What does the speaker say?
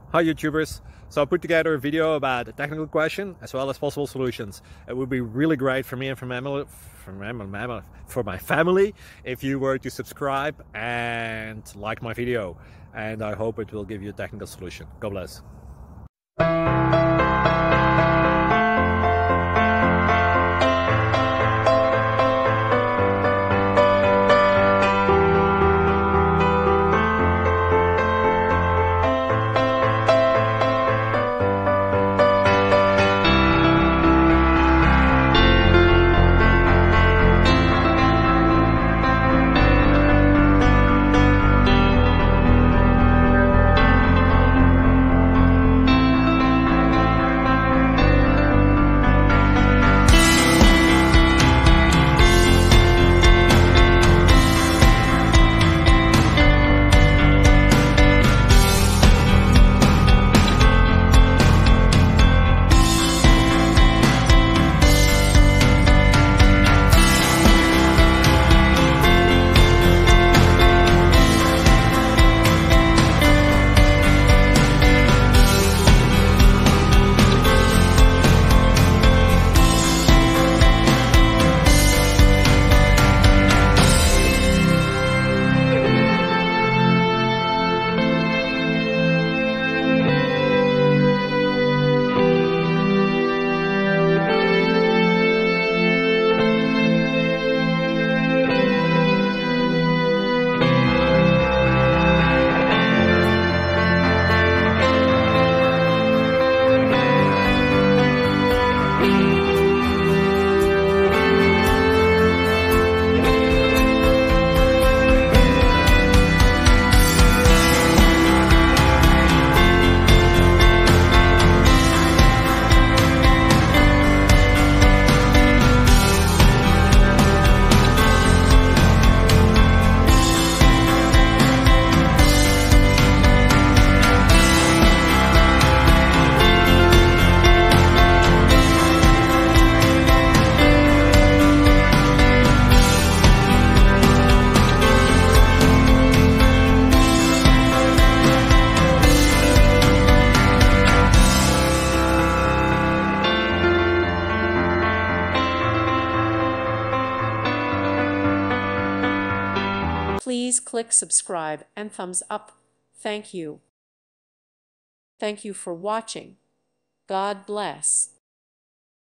Hi YouTubers! So I put together a video about a technical question as well as possible solutions. It would be really great for me and for my family if you were to subscribe and like my video, and I hope it will give you a technical solution. God bless. Please click subscribe and thumbs up. Thank you. Thank you for watching. God bless.